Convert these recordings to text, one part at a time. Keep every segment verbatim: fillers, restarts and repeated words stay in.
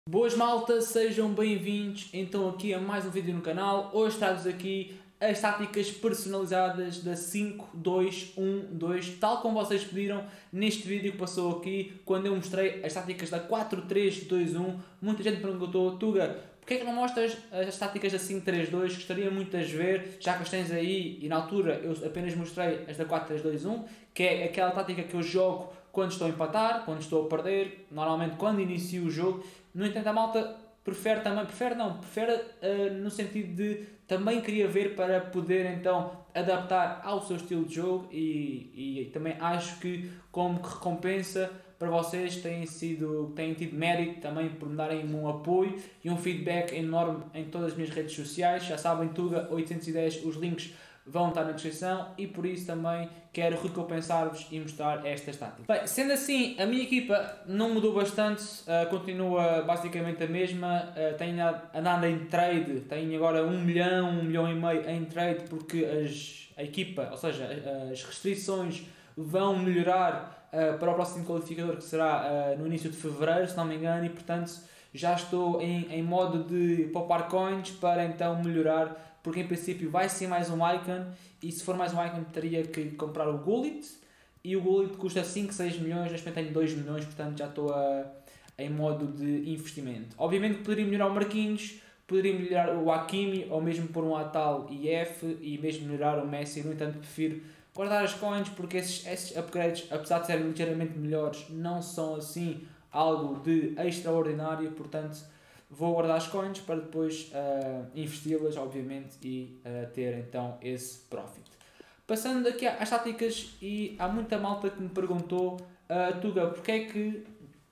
Boas malta, sejam bem-vindos então aqui a mais um vídeo no canal. Hoje trago-vos aqui as táticas personalizadas da cinco dois um dois, tal como vocês pediram neste vídeo que passou aqui, quando eu mostrei as táticas da quatro três dois um. Muita gente perguntou: Tuga, porque é que não mostras as táticas da cinco três dois? Gostaria muito de as ver, já que as tens aí, e na altura eu apenas mostrei as da quatro três dois um, que é aquela tática que eu jogo quando estou a empatar, quando estou a perder, normalmente quando inicio o jogo. No entanto, a malta prefere também, prefere não, prefere uh, no sentido de também queria ver para poder então adaptar ao seu estilo de jogo, e, e também acho que como recompensa para vocês têm, sido, têm tido mérito também por me darem um apoio e um feedback enorme em todas as minhas redes sociais. Já sabem, Tuga oitocentos e dez, os links vão estar na descrição, e por isso também quero recompensar-vos e mostrar estas táticas. Bem, sendo assim, a minha equipa não mudou bastante, uh, continua basicamente a mesma. Uh, tenho andado em trade, tenho agora um milhão, um milhão e meio em trade, porque as, a equipa, ou seja, as restrições vão melhorar uh, para o próximo qualificador, que será uh, no início de fevereiro, se não me engano, e portanto já estou em, em modo de poupar coins para então melhorar, porque em princípio vai ser mais um icon, e se for mais um icon teria que comprar o Gullit, e o Gullit custa cinco, seis milhões, neste momento tenho dois milhões, portanto já estou a, em modo de investimento. Obviamente que poderia melhorar o Marquinhos, poderia melhorar o Hakimi, ou mesmo pôr um Atal e F, e mesmo melhorar o Messi. No entanto, prefiro guardar as coins, porque esses, esses upgrades, apesar de serem ligeiramente melhores, não são assim algo de extraordinário, portanto vou guardar as coins para depois uh, investi-las, obviamente, e uh, ter então esse profit. Passando aqui às táticas, e há muita malta que me perguntou: uh, Tuga, porque é que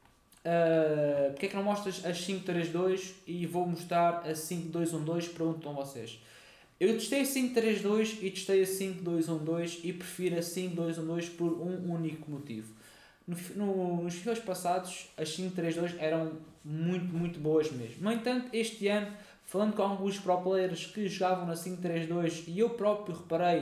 uh, porque é que não mostras as cinco três dois e vou mostrar a cinco dois um dois? Perguntam vocês. Eu testei a cinco três dois e testei a cinco dois um dois, e prefiro a cinco dois um dois por um único motivo. No, no, nos filmes passados, as cinco três dois eram muito, muito boas mesmo. No entanto, este ano, falando com alguns pro players que jogavam na cinco três dois, e eu próprio reparei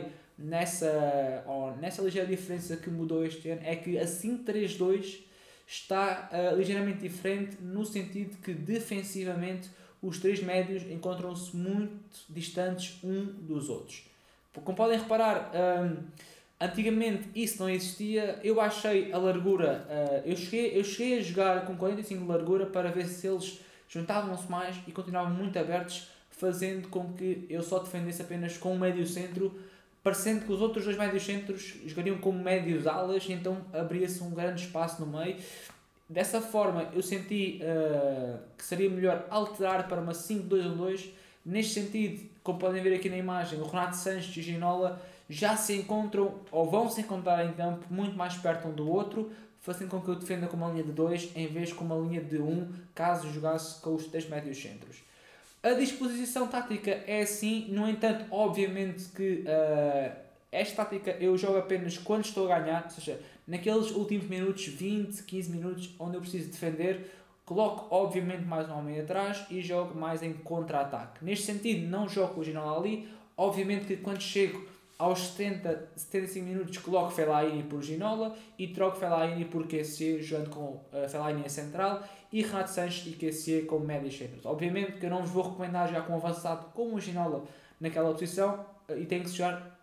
nessa, oh, nessa ligeira diferença que mudou este ano, é que a cinco três dois está uh, ligeiramente diferente, no sentido que defensivamente os três médios encontram-se muito distantes um dos outros. Como podem reparar, um, antigamente isso não existia. Eu baixei a largura, uh, eu, cheguei, eu cheguei a jogar com quarenta e cinco de largura para ver se eles juntavam-se mais e continuavam muito abertos, fazendo com que eu só defendesse apenas com um médio centro, parecendo que os outros dois médios centros jogariam como médios alas, e então abria-se um grande espaço no meio. Dessa forma eu senti uh, que seria melhor alterar para uma cinco dois um dois. Neste sentido, como podem ver aqui na imagem, o Renato Sanches e o Ginola já se encontram, ou vão se encontrar em campo, muito mais perto um do outro, fazendo com que eu defenda com uma linha de dois em vez de com uma linha de um, caso jogasse com os três médios centros. A disposição tática é assim. No entanto, obviamente que uh, esta tática eu jogo apenas quando estou a ganhar, ou seja, naqueles últimos minutos, vinte, quinze minutos, onde eu preciso defender, coloco obviamente mais um homem atrás e jogo mais em contra-ataque. Neste sentido, não jogo com o Ginola ali. Obviamente que quando chego aos setenta, setenta e cinco minutos, coloco Fellaini por Ginola e troco Fellaini por Q C, jogando com uh, Fellaini em central e Renato Sanches e Q C como médios centros. Obviamente que eu não vos vou recomendar já com avançado como o Ginola naquela posição, uh, e tem que se jogar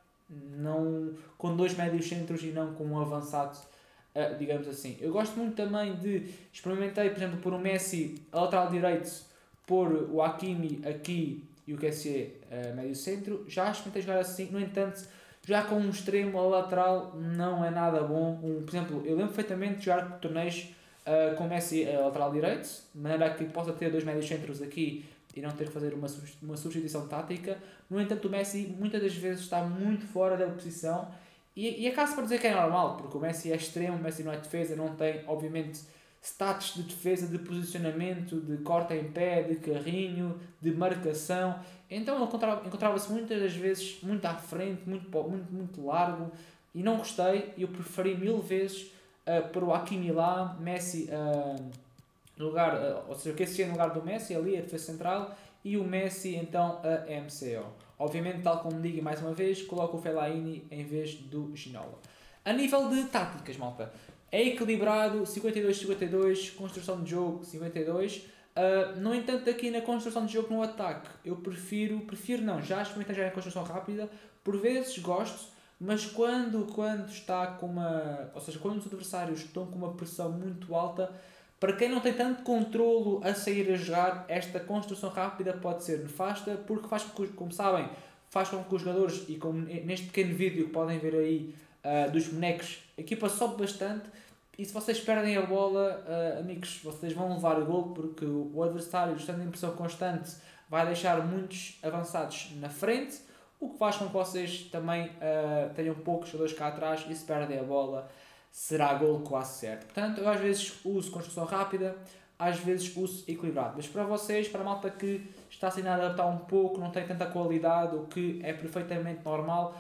não, com dois médios centros e não com um avançado, uh, digamos assim. Eu gosto muito também de, experimentei por exemplo por o Messi a lateral direito, por o Hakimi aqui e o Q C uh, médio centro. Já experimentei jogar assim, no entanto, já com um extremo a lateral não é nada bom. Um, por exemplo, eu lembro perfeitamente de jogar torneios uh, com o Messi a lateral direito, de maneira que possa ter dois médios centros aqui e não ter que fazer uma, uma substituição tática. No entanto, o Messi muitas das vezes está muito fora da posição, e, e acaso para dizer que é normal, porque o Messi é extremo, o Messi não é defesa, não tem obviamente stats de defesa, de posicionamento, de corte em pé, de carrinho, de marcação. Então ele encontrava, encontrava-se muitas das vezes muito à frente, muito, muito, muito largo, e não gostei. Eu preferi mil vezes uh, para o Hakimi lá, Messi uh, no lugar, uh, ou seja, o Q C no lugar do Messi ali, a defesa central, e o Messi então a M C O. Obviamente, tal como digo mais uma vez, coloco o Fellaini em vez do Ginola. A nível de táticas, malta, é equilibrado, cinquenta e dois cinquenta e dois, construção de jogo cinquenta e dois. Uh, no entanto, aqui na construção de jogo no ataque, eu prefiro, prefiro não, já experimentei já em construção rápida, por vezes gosto, mas quando, quando está com uma, ou seja, quando os adversários estão com uma pressão muito alta, para quem não tem tanto controlo a sair a jogar, esta construção rápida pode ser nefasta, porque faz com que, como sabem, faz com que os jogadores, e como neste pequeno vídeo que podem ver aí uh, dos bonecos, a equipa sobe bastante. E se vocês perdem a bola, uh, amigos, vocês vão levar o gol, porque o adversário, estando em pressão constante, vai deixar muitos avançados na frente, o que faz com que vocês também uh, tenham poucos jogadores cá atrás, e se perdem a bola, será gol quase certo. Portanto, eu às vezes uso construção rápida, às vezes uso equilibrado. Mas para vocês, para a malta que está sem adaptar um pouco, não tem tanta qualidade, o que é perfeitamente normal,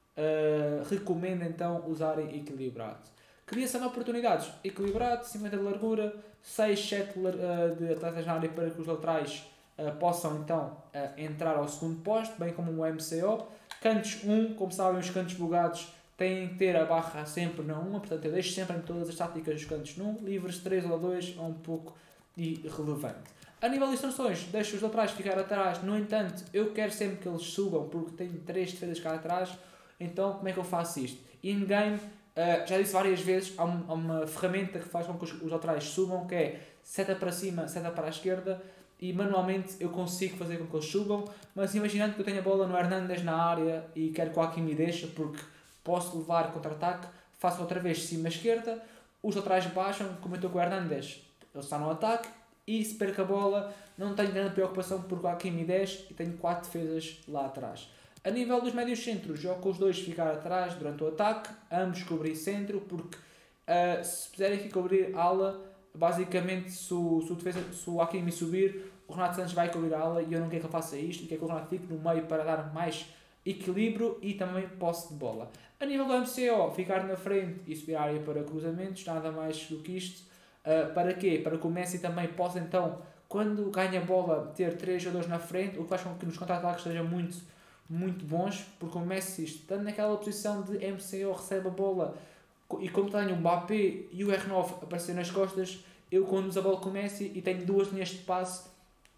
uh, recomendo então usarem equilibrado. Criação de oportunidades, equilibrado, cinquenta de largura, seis, sete uh, de atletas na área para que os laterais uh, possam então uh, entrar ao segundo posto, bem como o M C O. Cantos um, como sabem, os cantos bugados têm que ter a barra sempre na um, portanto eu deixo sempre em todas as táticas dos cantos no um, livres três ou dois é um pouco irrelevante. A nível de instruções, deixo os laterais ficar atrás, no entanto, eu quero sempre que eles subam, porque tenho três defesas cá atrás, então como é que eu faço isto? In-game, Uh, já disse várias vezes, há, um, há uma ferramenta que faz com que os, os laterais subam, que é seta para cima, seta para a esquerda, e manualmente eu consigo fazer com que eles subam, mas imaginando que eu tenho a bola no Hernandes na área e quero que o Hakimi deixe, porque posso levar contra-ataque, faço outra vez cima esquerda, os laterais baixam, como eu estou com o Hernandes, ele está no ataque, e se perco a bola, não tenho grande preocupação porque o Hakimi desce e tenho quatro defesas lá atrás. A nível dos médios centros, jogo com os dois ficar atrás durante o ataque, ambos cobrir centro, porque uh, se puderem aqui cobrir ala, basicamente se o, se o, defesa, se o Hakimi subir, o Renato Sanches vai cobrir a ala e eu não quero que ele faça isto, e quero que o Renato fique no meio para dar mais equilíbrio e também posse de bola. A nível do M C O, ficar na frente e subir a área para cruzamentos, nada mais do que isto. Uh, para quê? Para que o Messi também possa então, quando ganha a bola, ter três jogadores na frente, o que faz com que nos contra-ataques seja muito muito bons, porque o Messi, estando naquela posição de M C O, recebe a bola, e como tenho o Mbappé e o R nove aparecer nas costas, eu conduzo a bola com o Messi e tenho duas linhas de passe,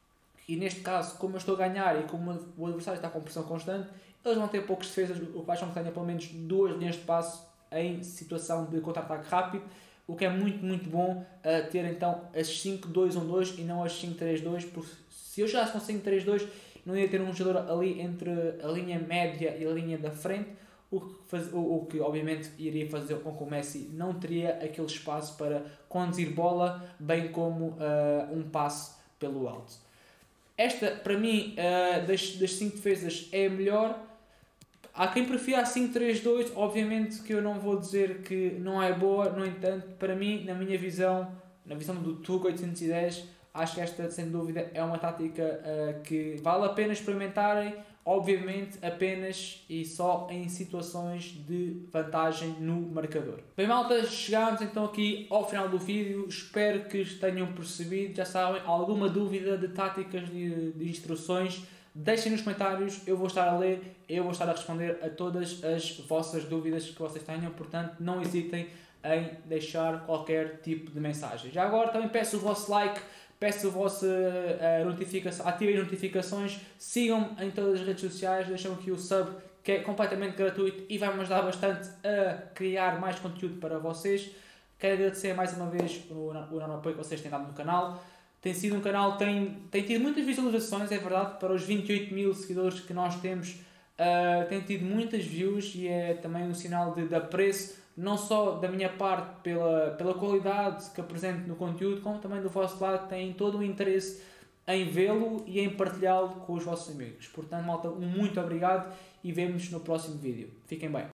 e neste caso, como eu estou a ganhar e como o adversário está com pressão constante, eles vão ter poucas defesas, o que faz com que tenha pelo menos duas linhas de passe em situação de contra-ataque rápido, o que é muito, muito bom uh, ter então as cinco dois um dois e não as cinco três dois, porque se eu jogasse com cinco três dois, não ia ter um jogador ali entre a linha média e a linha da frente, o que, faz, o, o que obviamente iria fazer com que o Messi não teria aquele espaço para conduzir bola, bem como uh, um passe pelo alto. Esta, para mim, uh, das, das cinco defesas é a melhor. Há quem prefira a cinco três dois, obviamente que eu não vou dizer que não é boa, no entanto, para mim, na minha visão, na visão do Tuga oitocentos e dez, acho que esta, sem dúvida, é uma tática uh, que vale a pena experimentarem, obviamente apenas e só em situações de vantagem no marcador. Bem, malta, chegámos então aqui ao final do vídeo, espero que tenham percebido, já sabem, alguma dúvida de táticas, de, de instruções, deixem nos comentários, eu vou estar a ler, eu vou estar a responder a todas as vossas dúvidas que vocês tenham, portanto não hesitem em deixar qualquer tipo de mensagem. Já agora também peço o vosso like, peço a vossa uh, notificação, ativem as notificações, sigam-me em todas as redes sociais, deixem aqui o sub que é completamente gratuito e vai-me ajudar bastante a criar mais conteúdo para vocês. Quero agradecer mais uma vez o, o enorme apoio que vocês têm dado no canal. Tem sido um canal que tem, tem tido muitas visualizações, é verdade, para os vinte e oito mil seguidores que nós temos, uh, tem tido muitas views e é também um sinal de, de apreço, não só da minha parte pela, pela qualidade que apresento no conteúdo, como também do vosso lado que têm todo o interesse em vê-lo e em partilhá-lo com os vossos amigos. Portanto, malta, um muito obrigado e vemo-nos no próximo vídeo. Fiquem bem.